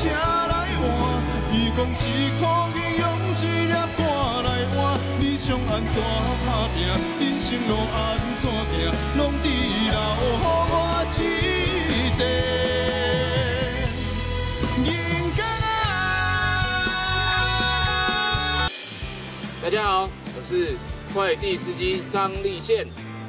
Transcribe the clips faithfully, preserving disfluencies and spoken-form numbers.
啥来换？伊讲一箍去用一粒汗来换，你想安怎打拼？人生路安怎行？拢只留予我一地。人间啊！ 大家好，我是快递司机张立宪。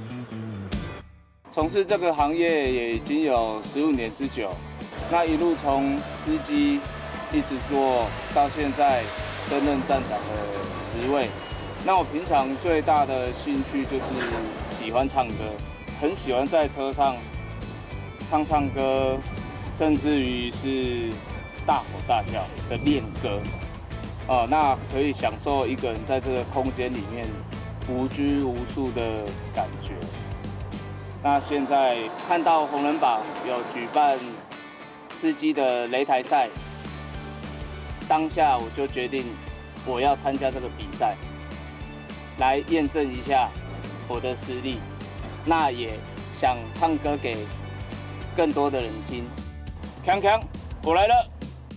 从事这个行业也已经有十五年之久，那一路从司机一直做到现在升任站长的职位。那我平常最大的兴趣就是喜欢唱歌，很喜欢在车上唱唱歌，甚至于是大吼大叫的练歌。哦，那可以享受一个人在这个空间里面无拘无束的感觉。 那现在看到红人榜有举办司机的擂台赛，当下我就决定我要参加这个比赛，来验证一下我的实力。那也想唱歌给更多的人听。强强，我来了。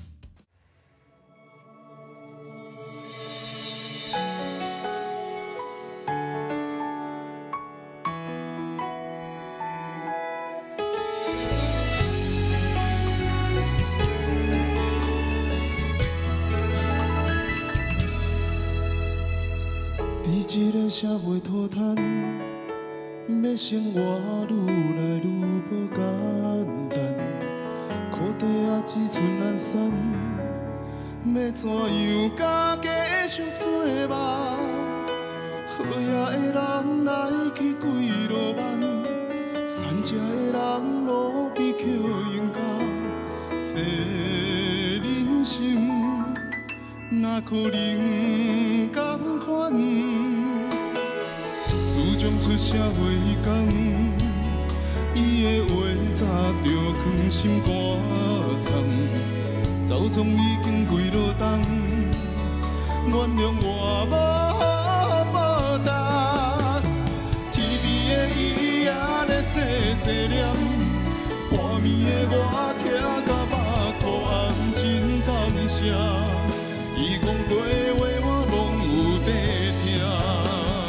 这个社会涂炭，要生活愈来愈无简单。苦地啊，只剩懒散，要怎样甲家属做伴？好野的人来去几落万，善食的人路边捡冤家。这人生哪可能同款？ 自从出社会迄天，伊的话早就藏心肝藏，早总已经几落冬，原谅我无报答。天边的伊也咧细细念，半暝的我听甲目眶红，真感谢。伊讲过的话我拢有在听。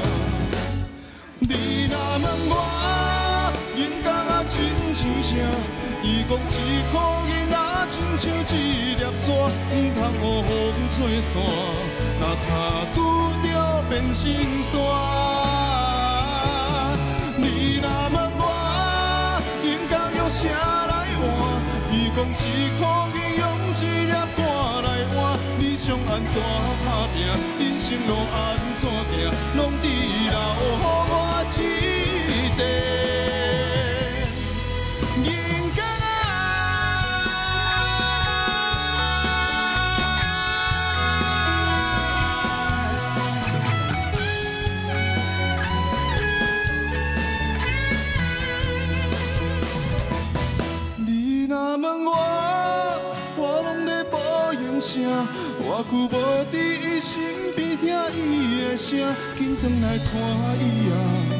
你若问我，人间啊亲像啥？伊讲一颗囡仔亲像一粒沙，唔通予风吹散，若踏久就变心酸。你若问我，人间用啥来换？伊讲一颗去用一粒汗来换，你想安怎打拼？人生路安怎行？拢只留予我。 一地人间啊！你若问我，我拢咧保养啥？我久无伫伊身边听伊的声，紧转来看伊啊！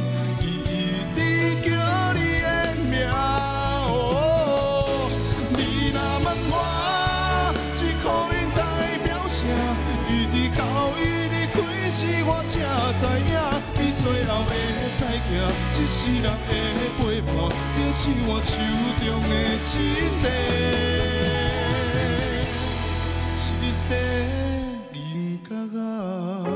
你若问我，这可能代表啥？伊伫教育你开始，我才知影，你最后会使行，一世人的陪伴，就是我手中的一地，一地人格啊。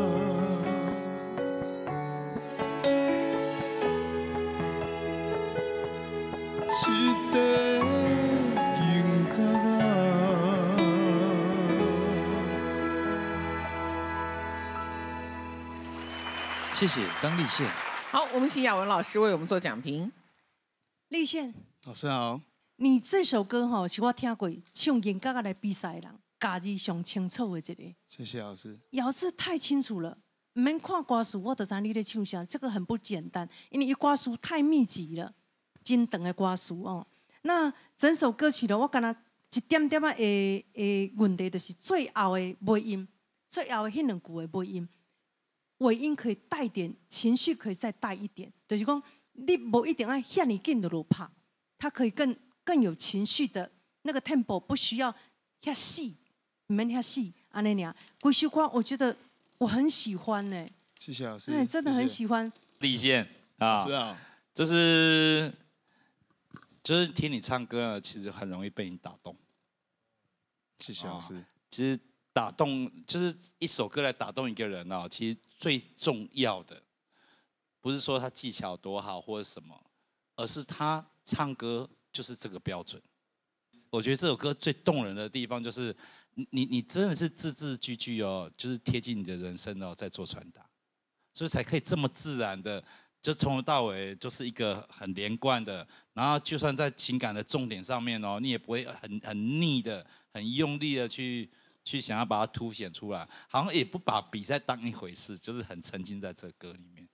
谢谢张立宪。 好，我们请雅文老师为我们做讲评。 立宪老师好， 你这首歌吼、哦、是我听过唱严格来比赛的人，家己上清楚的一个。 谢谢老师。 咬字太清楚了，唔免看歌词，我就知你在唱啥。这个很不简单，因为一歌词太密集了，真长的歌词哦。那整首歌曲呢，我感觉一点点啊的的问题，就是最后的尾音，最后的迄两句的尾音。 尾音可以带点情绪，可以再带一点，就是讲你不一定要遐尼紧的落拍，它可以更更有情绪的那个 tempo， 不需要遐死，唔免遐死，安尼俩。规首歌我觉得我很喜欢呢、欸， 谢谢老师， 哎，真的很喜欢。 立宪啊， 是啊， 就是就是听你唱歌呢，其实很容易被你打动。 谢谢老师。 哦、其实打动就是一首歌来打动一个人哦，其实最重要的不是说他技巧多好或者什么，而是他唱歌就是这个标准。我觉得这首歌最动人的地方就是你你你真的是字字句句哦，就是贴近你的人生哦，在做传达，所以才可以这么自然的。就从头到尾就是一个很连贯的，然后就算在情感的重点上面哦，你也不会很很腻的、很用力的去去想要把它凸显出来，好像也不把比赛当一回事，就是很沉浸在这歌里面。